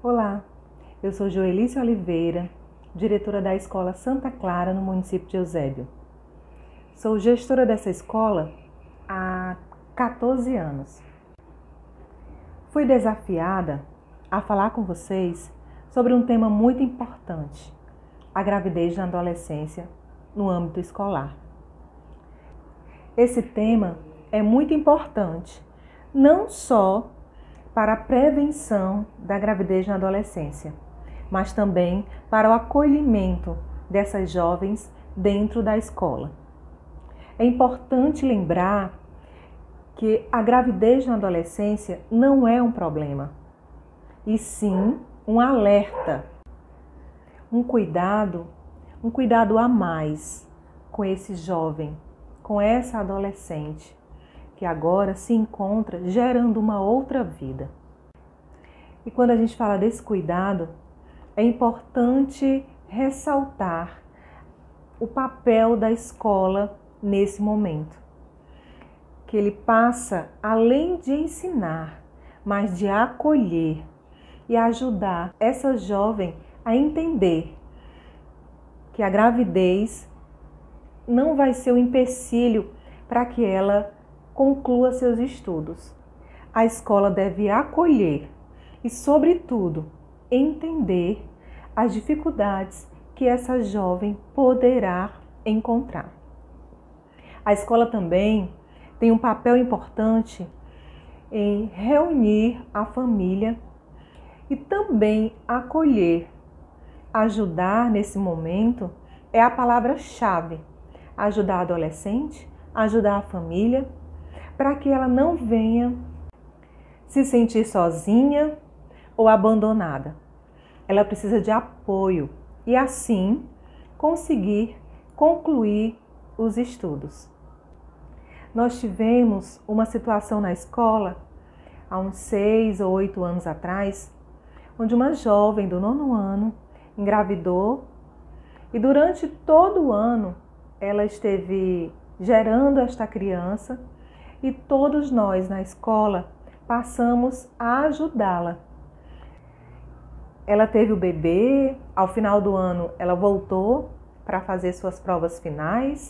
Olá, eu sou Joelice Oliveira, diretora da Escola Santa Clara, no município de Eusébio. Sou gestora dessa escola há 14 anos. Fui desafiada a falar com vocês sobre um tema muito importante, a gravidez na adolescência no âmbito escolar. Esse tema é muito importante, não só para a prevenção da gravidez na adolescência, mas também para o acolhimento dessas jovens dentro da escola. É importante lembrar que a gravidez na adolescência não é um problema, e sim um alerta, um cuidado a mais com esse jovem, com essa adolescente, que agora se encontra gerando uma outra vida. E quando a gente fala desse cuidado, é importante ressaltar o papel da escola nesse momento. Que ele passa, além de ensinar, mas de acolher e ajudar essa jovem a entender que a gravidez não vai ser um empecilho para que ela conclua seus estudos. A escola deve acolher e, sobretudo, entender as dificuldades que essa jovem poderá encontrar. A escola também tem um papel importante em reunir a família e também acolher. Ajudar nesse momento é a palavra-chave. Ajudar a adolescente, ajudar a família, para que ela não venha se sentir sozinha ou abandonada. Ela precisa de apoio e assim conseguir concluir os estudos. Nós tivemos uma situação na escola há uns 6 ou 8 anos atrás, onde uma jovem do 9º ano engravidou e durante todo o ano ela esteve gerando esta criança. E todos nós na escola passamos a ajudá-la. Ela teve o bebê, ao final do ano ela voltou para fazer suas provas finais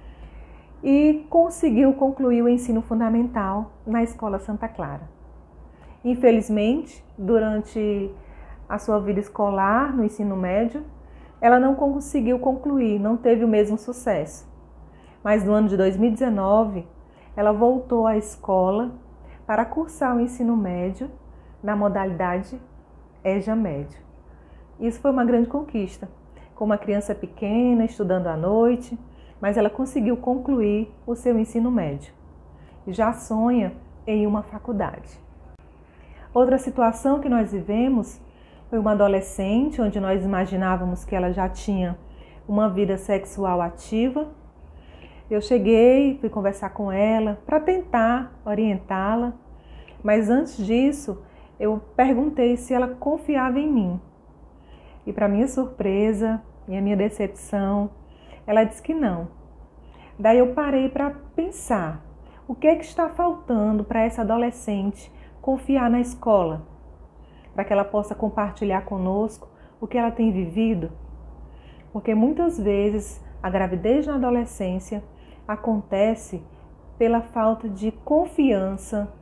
e conseguiu concluir o ensino fundamental na Escola Santa Clara. Infelizmente, durante a sua vida escolar, no ensino médio, ela não conseguiu concluir, não teve o mesmo sucesso. Mas no ano de 2019, ela voltou à escola para cursar o ensino médio na modalidade EJA Médio. Isso foi uma grande conquista, com uma criança pequena, estudando à noite, mas ela conseguiu concluir o seu ensino médio e já sonha em uma faculdade. Outra situação que nós vivemos foi uma adolescente, onde nós imaginávamos que ela já tinha uma vida sexual ativa. Eu cheguei, fui conversar com ela para tentar orientá-la, mas antes disso eu perguntei se ela confiava em mim. E para minha surpresa e a minha decepção, ela disse que não. Daí eu parei para pensar, o que é que está faltando para essa adolescente confiar na escola? Para que ela possa compartilhar conosco o que ela tem vivido? Porque muitas vezes a gravidez na adolescência acontece pela falta de confiança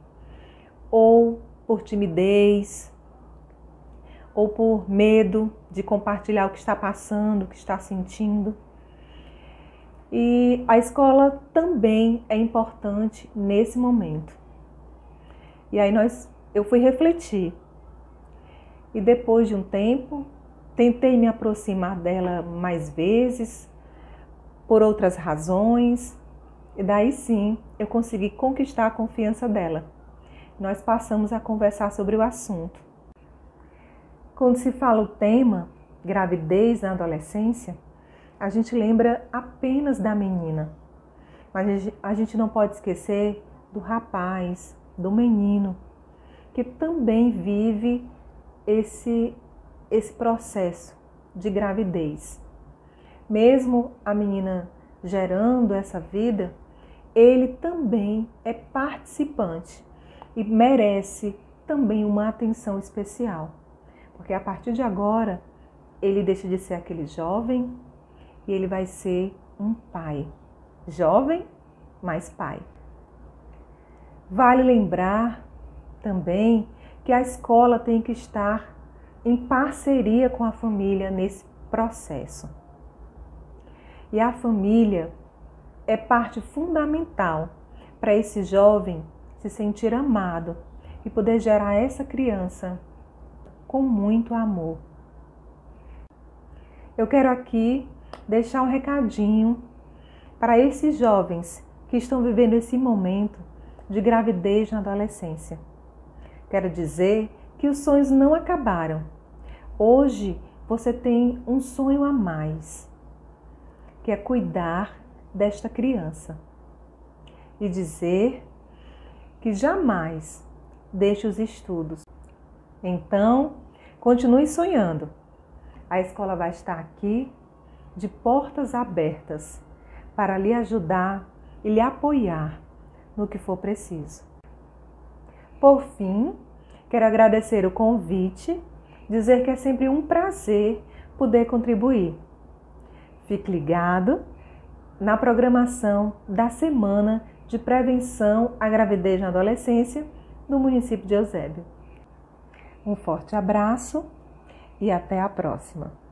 ou por timidez ou por medo de compartilhar o que está passando, o que está sentindo. E a escola também é importante nesse momento. E aí eu fui refletir. E depois de um tempo, tentei me aproximar dela mais vezes, por outras razões, e daí sim eu consegui conquistar a confiança dela. Nós passamos a conversar sobre o assunto. Quando se fala o tema gravidez na adolescência, a gente lembra apenas da menina, mas a gente não pode esquecer do rapaz, do menino, que também vive esse processo de gravidez. Mesmo a menina gerando essa vida, ele também é participante e merece também uma atenção especial. Porque a partir de agora, ele deixa de ser aquele jovem e ele vai ser um pai. Jovem, mas pai. Vale lembrar também que a escola tem que estar em parceria com a família nesse processo. E a família é parte fundamental para esse jovem se sentir amado e poder gerar essa criança com muito amor. Eu quero aqui deixar um recadinho para esses jovens que estão vivendo esse momento de gravidez na adolescência. Quero dizer que os sonhos não acabaram. Hoje você tem um sonho a mais, que é cuidar desta criança. E dizer que jamais deixe os estudos. Então, continue sonhando. A escola vai estar aqui de portas abertas para lhe ajudar e lhe apoiar no que for preciso. Por fim, quero agradecer o convite, dizer que é sempre um prazer poder contribuir. Fique ligado na programação da Semana de Prevenção à Gravidez na Adolescência do município de Eusébio. Um forte abraço e até a próxima!